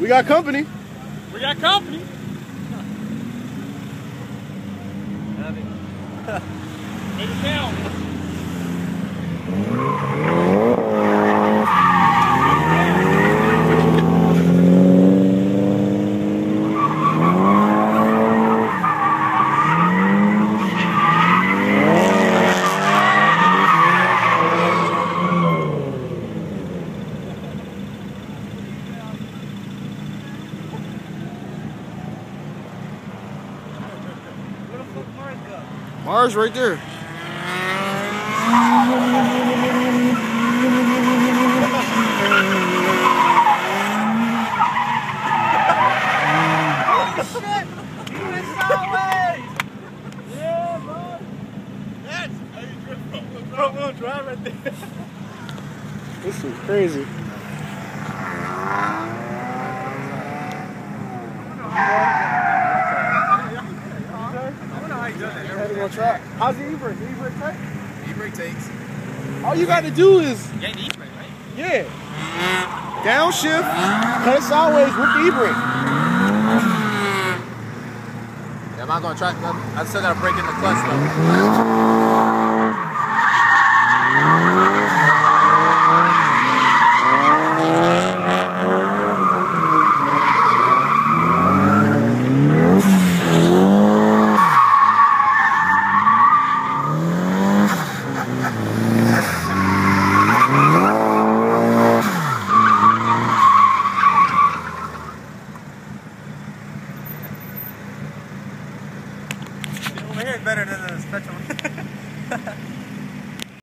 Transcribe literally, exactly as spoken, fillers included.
We got company. We got company. Take it down. Mars right there. Holy shit! He went sideways! Yeah, bro. That's how you drift front wheel drive right there. This is crazy. How's the e-brake? The e-brake tight? E-brake takes. All you got to do is... You ain't the e-brake, right? Yeah. Downshift, cut it sideways with the e-brake. Yeah, I'm not going to try. I still got to break in the clutch though. Over here is better than the special one.